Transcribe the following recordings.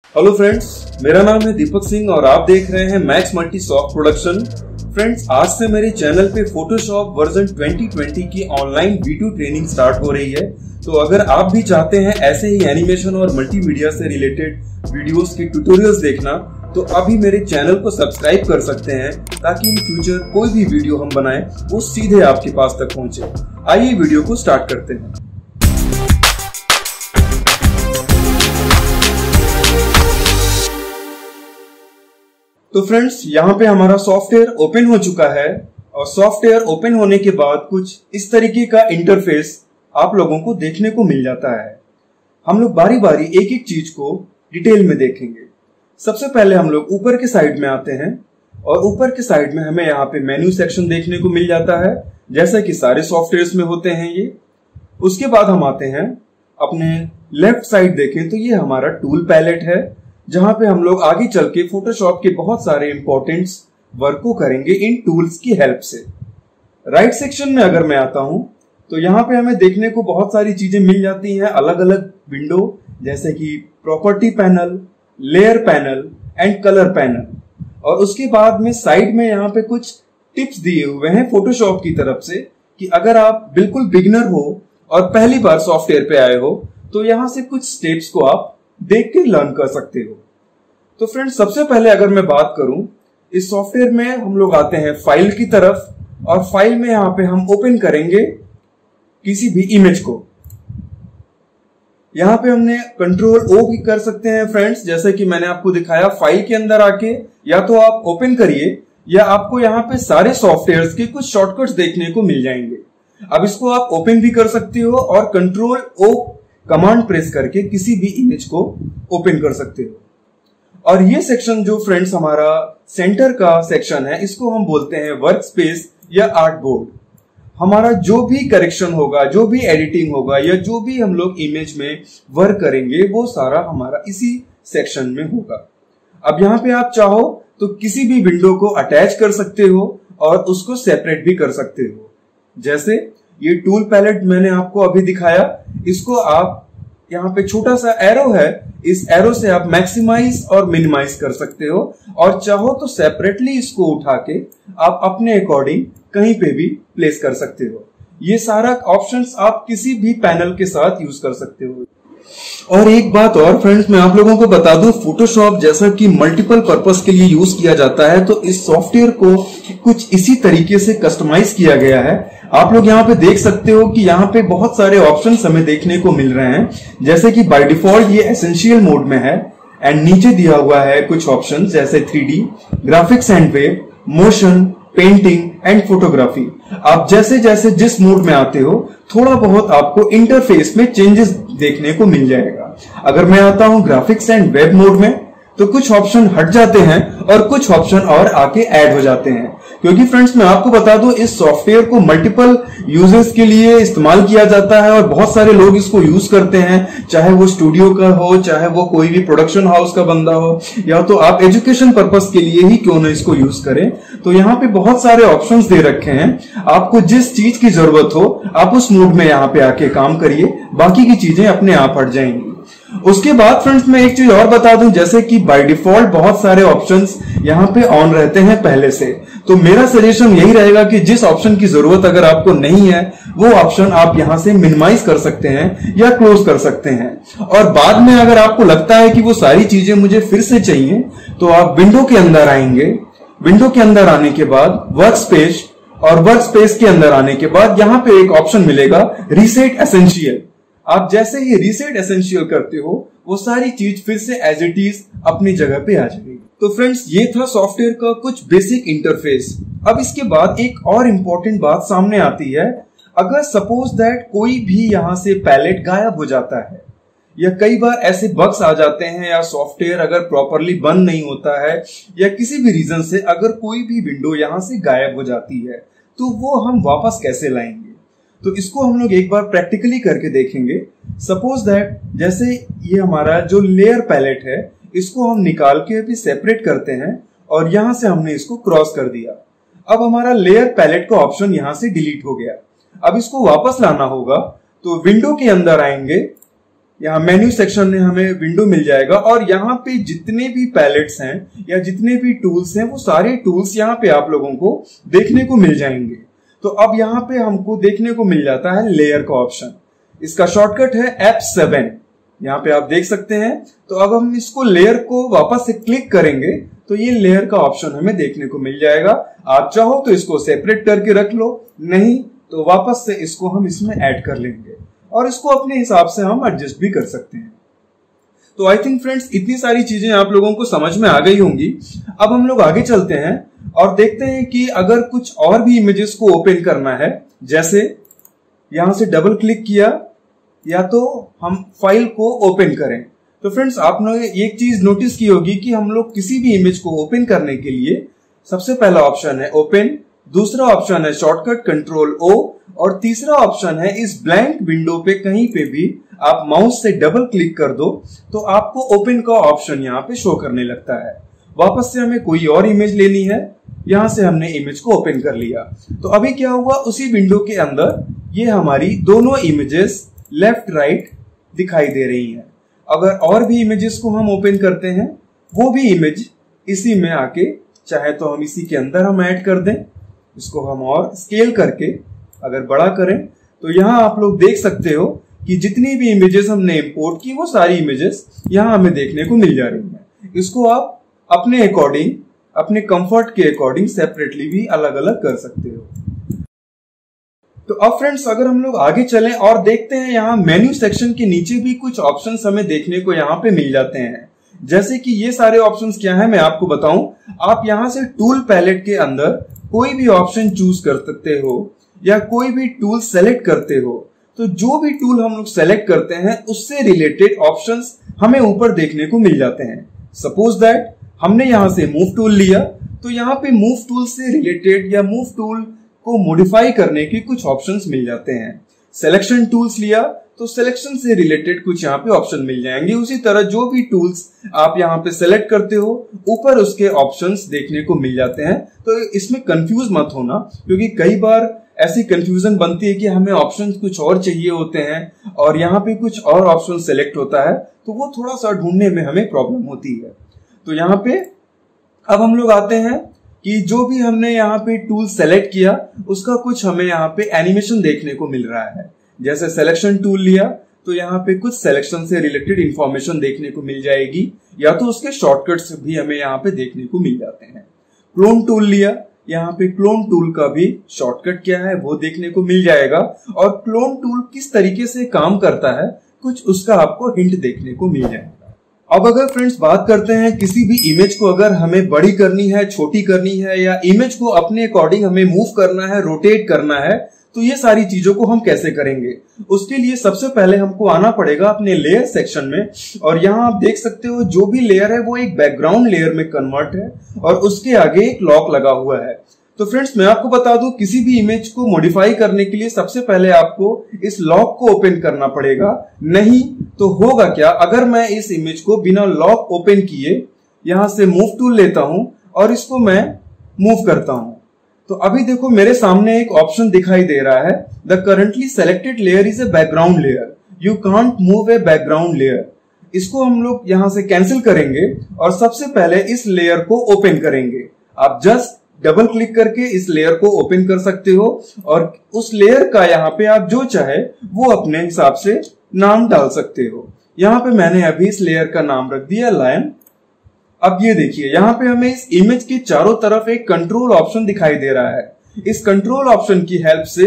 Hello friends, मेरा नाम है दीपक सिंह और आप देख रहे हैं max multi soft production. Friends, आज से मेरे चैनल पे फोटोशॉप वर्जन 2020 की ऑनलाइन वीडियो ट्रेनिंग स्टार्ट हो रही है। तो अगर आप भी चाहते हैं ऐसे ही एनिमेशन और मल्टीमीडिया से रिलेटेड वीडियोस के ट्यूटोरियल्स देखना, तो अभी मेरे चैनल को सब्सक्राइब कर सकते हैं ताकि इन फ्यूचर कोई भी वीडियो हम बनाएं वो सीधे आपके पास तक पहुंचे। आइए वीडियो को स्टार्ट करते हैं। तो फ्रेंड्स, यहाँ पे हमारा सॉफ्टवेयर ओपन हो चुका है और सॉफ्टवेयर ओपन होने के बाद कुछ इस तरीके का इंटरफेस आप लोगों को देखने को मिल जाता है। हम लोग बारी बारी एक एक चीज को डिटेल में देखेंगे। सबसे पहले हम लोग ऊपर के साइड में आते हैं और ऊपर के साइड में हमें यहाँ पे मेन्यू सेक्शन देखने को मिल जाता है, जैसा कि सारे सॉफ्टवेयर्स में होते हैं ये। उसके बाद हम आते हैं अपने लेफ्ट साइड देखें तो ये हमारा टूल पैलेट है, जहां पे हम लोग आगे चल के फोटोशॉप के बहुत सारे इंपॉर्टेंट वर्क को करेंगे इन टूल्स की हेल्प से। राइट सेक्शन में अगर मैं आता हूं तो यहाँ पे हमें देखने को बहुत सारी चीजें मिल जाती हैं, अलग अलग विंडो, जैसे कि property panel, layer panel and colour panel. और उसके बाद में साइड में यहाँ पे कुछ टिप्स दिए हुए हैं फोटोशॉप की तरफ से कि अगर आप बिल्कुल बिगिनर हो और पहली बार सॉफ्टवेयर पे आए हो तो यहाँ से कुछ स्टेप्स को आप देख के लर्न कर सकते हो। तो फ्रेंड्स, सबसे पहले अगर मैं बात करूं, इस सॉफ्टवेयर में हम लोग आते हैं फाइल की तरफ और फाइल में यहां पे हम ओपन करेंगे किसी भी इमेज को। यहां पे हमने कंट्रोल ओ भी कर सकते हैं फ्रेंड्स, जैसे कि मैंने आपको दिखाया। फाइल के अंदर आके या तो आप ओपन करिए या आपको यहां पे सारे सॉफ्टवेयर्स के कुछ शॉर्टकट्स देखने को मिल जाएंगे। अब इसको आप ओपन भी कर सकते हो और कंट्रोल ओ कमांड प्रेस करके किसी भी इमेज को ओपन कर सकते हो। और ये सेक्शन जो फ्रेंड्स हमारा सेंटर का सेक्शन है, इसको हम बोलते हैं वर्क स्पेस या आर्ट बोर्ड। हमारा जो भी करेक्शन होगा, जो भी एडिटिंग होगा या जो भी हम लोग इमेज में वर्क करेंगे वो सारा हमारा इसी सेक्शन में होगा। अब यहाँ पे आप चाहो तो किसी भी विंडो को अटैच कर सकते हो और उसको सेपरेट भी कर सकते हो। जैसे ये टूल पैलेट मैंने आपको अभी दिखाया, इसको आप यहाँ पे छोटा सा एरो है, इस एरो से आप मैक्सिमाइज और मिनिमाइज कर सकते हो और चाहो तो सेपरेटली इसको उठा के आप अपने अकॉर्डिंग कहीं पे भी प्लेस कर सकते हो। ये सारा ऑप्शंस आप किसी भी पैनल के साथ यूज कर सकते हो। और एक बात और फ्रेंड्स, मैं आप लोगों को बता दूं, फोटोशॉप जैसा कि मल्टीपल पर्पस के लिए यूज किया जाता है, तो इस सॉफ्टवेयर को कुछ इसी तरीके से कस्टमाइज किया गया है। आप लोग यहाँ पे देख सकते हो कि यहाँ पे बहुत सारे ऑप्शंस हमें देखने को मिल रहे हैं, जैसे कि बाय डिफॉल्ट ये एसेंशियल मोड में है एंड नीचे दिया हुआ है कुछ ऑप्शंस जैसे 3D, graphics and web, motion, painting and photography. आप जैसे जैसे जिस मोड में आते हो थोड़ा बहुत आपको इंटरफेस में चेंजेस देखने को मिल जाएगा। अगर मैं आता हूं ग्राफिक्स एंड वेब मोड में तो कुछ ऑप्शन हट जाते हैं और कुछ ऑप्शन और आके ऐड हो जाते हैं, क्योंकि फ्रेंड्स मैं आपको बता दूं इस सॉफ्टवेयर को मल्टीपल यूजर्स के लिए इस्तेमाल किया जाता है और बहुत सारे लोग इसको यूज करते हैं, चाहे वो स्टूडियो का हो, चाहे वो कोई भी प्रोडक्शन हाउस का बंदा हो, या तो आप एजुकेशन पर्पस के लिए ही क्यों ना इसको यूज करें। तो यहाँ पे बहुत सारे ऑप्शंस दे रखे हैं, आपको जिस चीज की जरूरत हो आप उस मोड में यहाँ पे आके काम करिए, बाकी की चीजें अपने आप हट जाएंगी। उसके बाद फ्रेंड्स मैं एक चीज और बता दूं, जैसे कि बाय डिफॉल्ट बहुत सारे ऑप्शंस यहाँ पे ऑन रहते हैं पहले से, तो मेरा सजेशन यही रहेगा कि जिस ऑप्शन की जरूरत अगर आपको नहीं है वो ऑप्शन आप यहाँ से मिनिमाइज कर सकते हैं या क्लोज कर सकते हैं। और बाद में अगर आपको लगता है कि वो सारी चीजें मुझे फिर से चाहिए तो आप विंडो के अंदर आएंगे। विंडो के अंदर आने के बाद वर्क स्पेस, और वर्क स्पेस के अंदर आने के बाद यहाँ पे एक ऑप्शन मिलेगा रीसेट एसेंशियल। आप जैसे ही रीसेट एसेंशियल करते हो वो सारी चीज फिर से एज इट इज अपनी जगह पे आ जाएगी। तो फ्रेंड्स, ये था सॉफ्टवेयर का कुछ बेसिक इंटरफेस। अब इसके बाद एक और इम्पोर्टेंट बात सामने आती है। अगर सपोज दैट कोई भी यहाँ से पैलेट गायब हो जाता है या कई बार ऐसे बग्स आ जाते हैं या सॉफ्टवेयर अगर प्रॉपरली बंद नहीं होता है या किसी भी रीजन से अगर कोई भी विंडो यहाँ से गायब हो जाती है तो वो हम वापस कैसे लाएंगे, तो इसको हम लोग एक बार प्रैक्टिकली करके देखेंगे। सपोज दैट जैसे ये हमारा जो लेयर पैलेट है इसको हम निकाल के अभी सेपरेट करते हैं और यहां से हमने इसको क्रॉस कर दिया। अब हमारा लेयर पैलेट का ऑप्शन यहां से डिलीट हो गया। अब इसको वापस लाना होगा तो विंडो के अंदर आएंगे यहाँ मेन्यू सेक्शन में हमें विंडो मिल जाएगा और यहाँ पे जितने भी पैलेट्स हैं या जितने भी टूल्स हैं वो सारे टूल्स यहाँ पे आप लोगों को देखने को मिल जाएंगे। तो अब यहाँ पे हमको देखने को मिल जाता है लेयर का ऑप्शन। इसका शॉर्टकट है F7। यहाँ पे आप देख सकते हैं। तो अब हम इसको लेयर को वापस से क्लिक करेंगे तो ये लेयर का ऑप्शन हमें देखने को मिल जाएगा। आप चाहो तो इसको सेपरेट करके रख लो, नहीं तो वापस से इसको हम इसमें ऐड कर लेंगे और इसको अपने हिसाब से हम एडजस्ट भी कर सकते हैं। तो आई थिंक फ्रेंड्स इतनी सारी चीजें आप लोगों को समझ में आ गई होंगी। अब हम लोग आगे चलते हैं और देखते हैं कि अगर कुछ और भी इमेजेस को ओपन करना है, जैसे यहां से डबल क्लिक किया या तो हम फाइल को ओपन करें। तो फ्रेंड्स आपने एक चीज नोटिस की होगी कि हम लोग किसी भी इमेज को ओपन करने के लिए सबसे पहला ऑप्शन है ओपन, दूसरा ऑप्शन है शॉर्टकट कंट्रोल O और तीसरा ऑप्शन है इस ब्लैंक विंडो पे कहीं पे भी आप माउस से डबल क्लिक कर दो तो आपको ओपन का ऑप्शन यहाँ पे शो करने लगता है। वापस से हमें कोई और इमेज लेनी है, यहां से हमने इमेज को ओपन कर लिया। तो अभी क्या हुआ, उसी विंडो के अंदर ये हमारी दोनों इमेजेस लेफ्ट राइट दिखाई दे रही हैं। अगर और भी इमेजेस को हम ओपन करते हैं, वो भी इमेज इसी में आके, चाहे तो हम इसी के अंदर हम ऐड कर दें, इसको हम और स्केल करके अगर बड़ा करें तो यहाँ आप लोग देख सकते हो कि जितनी भी इमेजेस हमने इंपोर्ट की वो सारी इमेजेस यहाँ हमें देखने को मिल जा रही हैं। इसको आप अपने अकॉर्डिंग, अपने कंफर्ट के अकॉर्डिंग सेपरेटली भी अलग अलग कर सकते हो। तो अब फ्रेंड्स अगर हम लोग आगे चलें और देखते हैं, यहाँ मेन्यू सेक्शन के नीचे भी कुछ ऑप्शंस हमें देखने को यहाँ पे मिल जाते हैं। जैसे कि ये सारे ऑप्शंस क्या है मैं आपको बताऊं। आप यहाँ से टूल पैलेट के अंदर कोई भी ऑप्शन चूज कर सकते हो या कोई भी टूल सेलेक्ट करते हो। तो जो भी टूल हम लोग सेलेक्ट करते हैं उससे रिलेटेड ऑप्शंस हमें ऊपर देखने को मिल जाते हैं। सपोज दैट हमने यहाँ से मूव टूल लिया तो यहाँ पे मूव टूल से रिलेटेड या मूव टूल को मॉडिफाई करने के कुछ ऑप्शंस मिल जाते हैं। सिलेक्शन टूल्स लिया तो सिलेक्शन से रिलेटेड कुछ यहाँ पे ऑप्शन मिल जाएंगे। उसी तरह जो भी टूल्स आप यहाँ पे सेलेक्ट करते हो ऊपर उसके ऑप्शंस देखने को मिल जाते हैं। तो इसमें कंफ्यूज मत होना, क्योंकि कई बार ऐसी कंफ्यूजन बनती है कि हमें ऑप्शंस कुछ और चाहिए होते हैं और यहाँ पे कुछ और ऑप्शन सेलेक्ट होता है, तो वो थोड़ा सा ढूंढने में हमें प्रॉब्लम होती है। तो यहाँ पे अब हम लोग आते हैं कि जो भी हमने यहाँ पे टूल सेलेक्ट किया उसका कुछ हमें यहाँ पे एनिमेशन देखने को मिल रहा है। जैसे सिलेक्शन टूल लिया तो यहाँ पे कुछ सिलेक्शन से रिलेटेड इंफॉर्मेशन देखने को मिल जाएगी, या तो उसके शॉर्टकट्स भी हमें यहाँ पे देखने को मिल जाते हैं। क्लोन टूल लिया, यहाँ पे क्लोन टूल का भी शॉर्टकट क्या है वो देखने को मिल जाएगा और क्लोन टूल किस तरीके से काम करता है कुछ उसका आपको हिंट देखने को मिल जाएगा। अब अगर फ्रेंड्स बात करते हैं किसी भी इमेज को अगर हमें बड़ी करनी है, छोटी करनी है, या इमेज को अपने अकॉर्डिंग हमें मूव करना है, रोटेट करना है, तो ये सारी चीजों को हम कैसे करेंगे। उसके लिए सबसे पहले हमको आना पड़ेगा अपने लेयर सेक्शन में और यहाँ आप देख सकते हो जो भी लेयर है वो एक बैकग्राउंड लेयर में कन्वर्ट है और उसके आगे एक लॉक लगा हुआ है। तो फ्रेंड्स मैं आपको बता दूं, किसी भी इमेज को मॉडिफाई करने के लिए सबसे पहले आपको इस लॉक को ओपन करना पड़ेगा। नहीं तो होगा क्या, अगर मैं इस इमेज को बिना लॉक ओपन किए यहां से मूव टूल लेता हूं और इसको मैं मूव करता हूं, तो अभी देखो मेरे सामने एक ऑप्शन दिखाई दे रहा है, the currently selected layer is a background layer, you can't move a background layer. इसको हम लोग यहां से कैंसिल करेंगे और सबसे पहले इस लेयर को ओपन करेंगे। आप जस्ट डबल क्लिक करके इस लेयर को ओपन कर सकते हो और उस लेयर का यहाँ पे आप जो चाहे वो अपने हिसाब से नाम डाल सकते हो। यहाँ पे मैंने अभी इस लेयर का नाम रख दिया लायन। अब ये देखिए यहाँ पे हमें इस इमेज के चारों तरफ एक कंट्रोल ऑप्शन दिखाई दे रहा है। इस कंट्रोल ऑप्शन की हेल्प से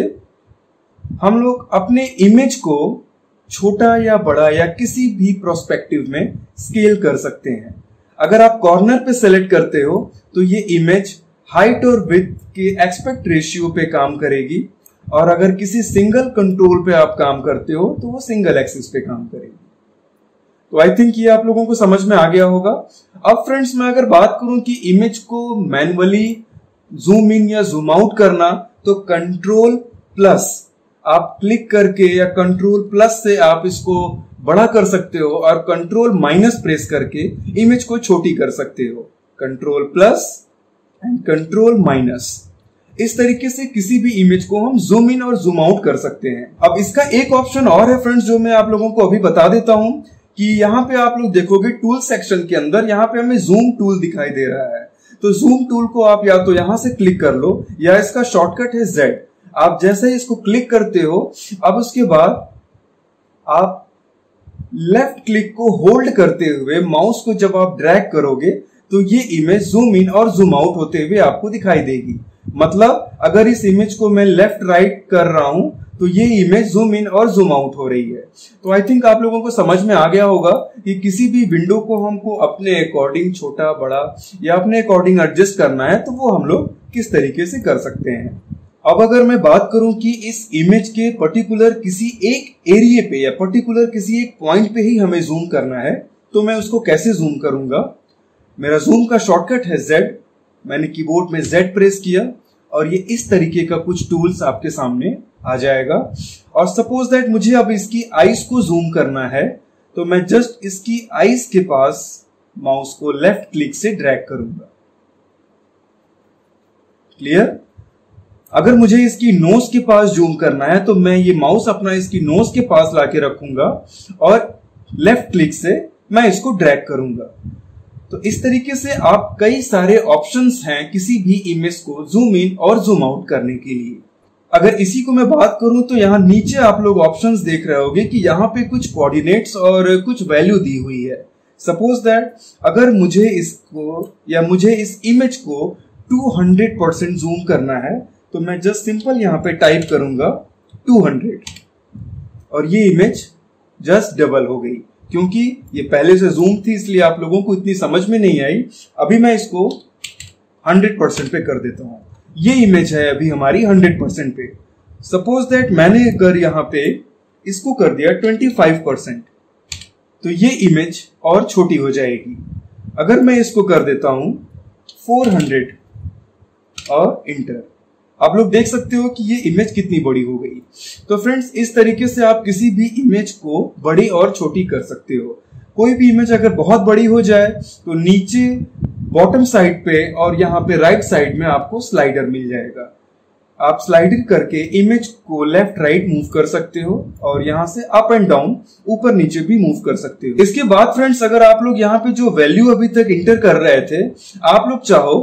हम लोग अपने इमेज को छोटा या बड़ा या किसी भी प्रोस्पेक्टिव में स्केल कर सकते हैं। अगर आप कॉर्नर पे सेलेक्ट करते हो तो ये इमेज हाइट और विड्थ के एस्पेक्ट रेशियो पे काम करेगी और अगर किसी सिंगल कंट्रोल पे आप काम करते हो तो वो सिंगल एक्सिस पे काम करेगी। तो आई थिंक ये आप लोगों को समझ में आ गया होगा। अब फ्रेंड्स मैं अगर बात करूं कि इमेज को मैन्युअली जूम इन या जूम आउट करना, तो कंट्रोल प्लस आप क्लिक करके या कंट्रोल प्लस से आप इसको बड़ा कर सकते हो और कंट्रोल माइनस प्रेस करके इमेज को छोटी कर सकते हो। Control plus and control minus. इस तरीके से किसी भी इमेज को हम जूम इन और जूम आउट कर सकते हैं। अब इसका एक ऑप्शन और है फ्रेंड्स, जो मैं आप लोगों को अभी बता देता हूं कि यहाँ पे आप लोग देखोगे टूल सेक्शन के अंदर यहाँ पे हमें जूम टूल दिखाई दे रहा है। तो जूम टूल को आप या तो यहां से क्लिक कर लो या इसका शॉर्टकट है Z। आप जैसे ही इसको क्लिक करते हो, अब उसके बाद आप लेफ्ट क्लिक को होल्ड करते हुए माउस को जब आप ड्रैग करोगे तो ये इमेज जूम इन और जूम आउट होते हुए आपको दिखाई देगी। मतलब अगर इस इमेज को मैं लेफ्ट राइट कर रहा हूं तो ये इमेज जूम इन और जूम आउट हो रही है। तो आई थिंक आप लोगों को समझ में आ गया होगा कि किसी भी विंडो को हमको अपने अकॉर्डिंग छोटा बड़ा या अपने अकॉर्डिंग एडजस्ट करना है तो वो हम लोग किस तरीके से कर सकते हैं। अब अगर मैं बात करूं कि इस इमेज के पर्टिकुलर किसी एक एरिया पे या पर्टिकुलर किसी एक पॉइंट पे ही हमें जूम करना है तो मैं उसको कैसे जूम करूंगा। मेरा जूम का शॉर्टकट है Z। मैंने कीबोर्ड में Z प्रेस किया और ये इस तरीके का कुछ टूल्स आपके सामने आ जाएगा। और सपोज दैट मुझे अब इसकी आईज को जूम करना है तो मैं जस्ट इसकी आईज के पास माउस को लेफ्ट क्लिक से ड्रैग करूंगा। क्लियर। अगर मुझे इसकी नोज के पास जूम करना है तो मैं ये माउस अपना इसकी नोज के पास लाके रखूंगा और लेफ्ट क्लिक से मैं इसको ड्रैग करूंगा। तो इस तरीके से आप कई सारे ऑप्शंस हैं किसी भी इमेज को जूम इन और जूम आउट करने के लिए। अगर इसी को मैं बात करूं तो यहाँ नीचे आप लोग ऑप्शंस देख रहे होंगे कि यहाँ पे कुछ कोऑर्डिनेट्स और कुछ वैल्यू दी हुई है। सपोज दैट अगर मुझे इसको या मुझे इस इमेज को 200% जूम करना है तो मैं जस्ट सिंपल यहाँ पे टाइप करूंगा 200 और ये इमेज जस्ट डबल हो गई। क्योंकि ये पहले से जूम थी इसलिए आप लोगों को इतनी समझ में नहीं आई। अभी मैं इसको 100% पे कर देता हूं। ये इमेज है अभी हमारी 100% पे। सपोज दैट मैंने अगर यहाँ पे इसको कर दिया 25% तो ये इमेज और छोटी हो जाएगी। अगर मैं इसको कर देता हूं 400 और इंटर, आप लोग देख सकते हो कि ये इमेज कितनी बड़ी हो गई। तो फ्रेंड्स इस तरीके से आप किसी भी इमेज को बड़ी और छोटी कर सकते हो। कोई भी इमेज अगर बहुत बड़ी हो जाए तो नीचे बॉटम साइड पे और यहाँ पे राइट साइड में आपको स्लाइडर मिल जाएगा। आप स्लाइडर करके इमेज को लेफ्ट राइट मूव कर सकते हो और यहाँ से अप एंड डाउन ऊपर नीचे भी मूव कर सकते हो। इसके बाद फ्रेंड्स अगर आप लोग यहाँ पे जो वैल्यू अभी तक इंटर कर रहे थे, आप लोग चाहो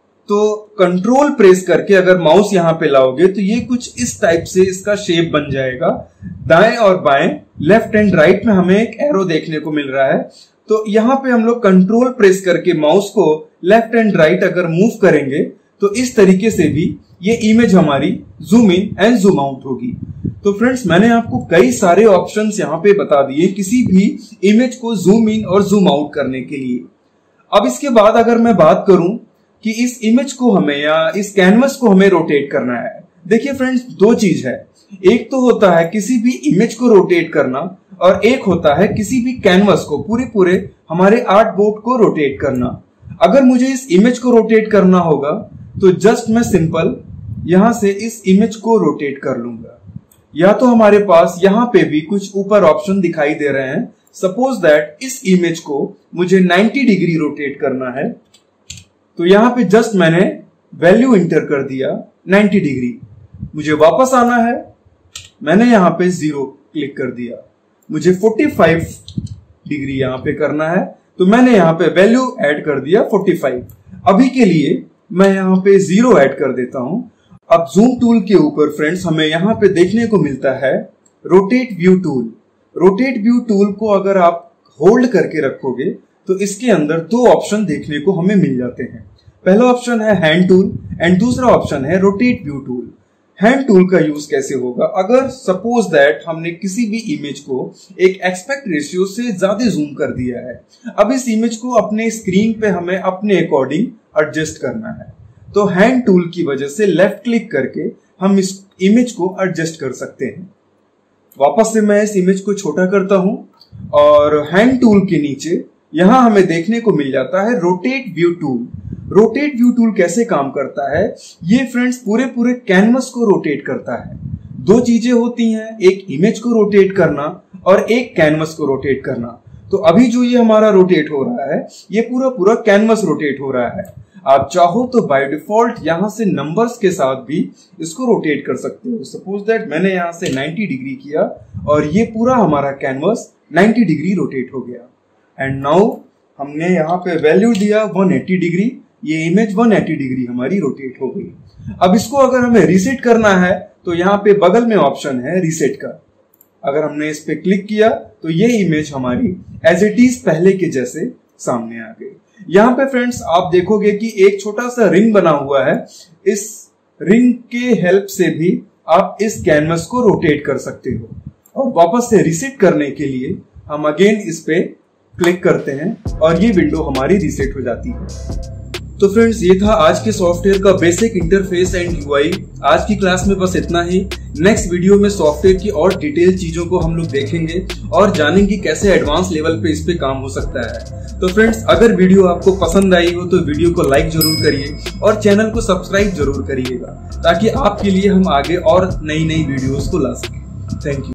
तो कंट्रोल प्रेस करके अगर माउस यहाँ पे लाओगे तो ये कुछ इस टाइप से इसका शेप बन जाएगा। दाएं और बाएं लेफ्ट एंड राइट में हमें एक एरो देखने को मिल रहा है। तो यहाँ पे हम लोग कंट्रोल प्रेस करके माउस को लेफ्ट एंड राइट अगर मूव करेंगे तो इस तरीके से भी ये इमेज हमारी zoom in and zoom out होगी। तो फ्रेंड्स मैंने आपको कई सारे ऑप्शंस यहाँ पे बता दिए किसी भी इमेज को जूम इन और जूम आउट करने के लिए। अब इसके बाद अगर मैं बात करूं कि इस इमेज को हमें या इस कैनवस को हमें रोटेट करना है। देखिए फ्रेंड्स दो चीज है, एक तो होता है किसी भी इमेज को रोटेट करना और एक होता है किसी भी कैनवस को पूरे हमारे आर्ट बोर्ड को रोटेट करना। अगर मुझे इस इमेज को रोटेट करना होगा तो जस्ट मैं सिंपल यहां से इस इमेज को रोटेट कर लूंगा। या तो हमारे पास यहाँ पे भी कुछ ऊपर ऑप्शन दिखाई दे रहे हैं। सपोज दैट इस इमेज को मुझे 90 डिग्री रोटेट करना है तो यहाँ पे जस्ट मैंने वैल्यू इंटर कर दिया 90 डिग्री। मुझे वापस आना है, मैंने यहाँ पे 0 क्लिक कर दिया। मुझे 45 डिग्री यहाँ पे करना है तो मैंने यहाँ पे वैल्यू ऐड कर दिया 45। अभी के लिए मैं यहाँ पे 0 ऐड कर देता हूं। अब जूम टूल के ऊपर फ्रेंड्स हमें यहाँ पे देखने को मिलता है rotate view tool. Rotate view tool को अगर आप होल्ड करके रखोगे तो इसके अंदर दो ऑप्शन देखने को हमें मिल जाते हैं। पहला ऑप्शन है हैंड टूल एंड दूसरा ऑप्शन है rotate view tool. Hand tool का यूज कैसे होगा, अगर सपोज दैट हमने किसी भी इमेज को एक एस्पेक्ट रेशियो से ज्यादा जूम कर दिया है, अब इस इमेज को अपने स्क्रीन पे हमें अपने अकॉर्डिंग एडजस्ट करना है तो हैंड टूल की वजह से लेफ्ट क्लिक करके हम इस इमेज को एडजस्ट कर सकते हैं। वापस से मैं इस इमेज को छोटा करता हूं और हैंड टूल के नीचे यहां हमें देखने को मिल जाता है rotate view tool. Rotate view tool कैसे काम करता है, ये फ्रेंड्स पूरे कैनवस को रोटेट करता है। दो चीजें होती हैं, एक इमेज को रोटेट करना और एक कैनवस को रोटेट करना। तो अभी जो ये हमारा रोटेट हो रहा है, ये पूरा पूरा कैनवस रोटेट हो रहा है। आप चाहो तो बाय डिफॉल्ट यहां से नंबर्स के साथ भी इसको रोटेट कर सकते हो। सपोज दैट मैंने यहां से 90 डिग्री किया और ये पूरा हमारा कैनवस 90 डिग्री रोटेट हो गया। एंड नाउ हमने यहाँ पे वैल्यू दिया 180 डिग्री, ये इमेज 180 डिग्री हमारी रोटेट हो गई। अब इसको अगर हमें रीसेट करना है तो यहाँ पे बगल में ऑप्शन है रीसेट का। अगर हमने इस पे क्लिक किया तो ये इमेज हमारी एज इट इज पहले के जैसे सामने आ गई। यहाँ पे फ्रेंड्स आप देखोगे कि एक छोटा सा रिंग बना हुआ है। इस रिंग के हेल्प से भी आप इस कैनवस को रोटेट कर सकते हो। और वापस से रीसेट करने के लिए हम अगेन इस पे क्लिक करते हैं और ये विंडो हमारी रीसेट हो जाती है। तो फ्रेंड्स ये था आज के सॉफ्टवेयर का बेसिक इंटरफेस एंड यूआई। आज की क्लास में बस इतना ही। नेक्स्ट वीडियो में सॉफ्टवेयर की और डिटेल चीजों को हम लोग देखेंगे और जानेंगे कैसे एडवांस लेवल पे इस पे काम हो सकता है। तो फ्रेंड्स अगर वीडियो आपको पसंद आई हो तो वीडियो को लाइक जरूर करिए और चैनल को सब्सक्राइब जरूर करिएगा, ताकि आपके लिए हम आगे और नई नई वीडियोस को ला सकें। Thank you.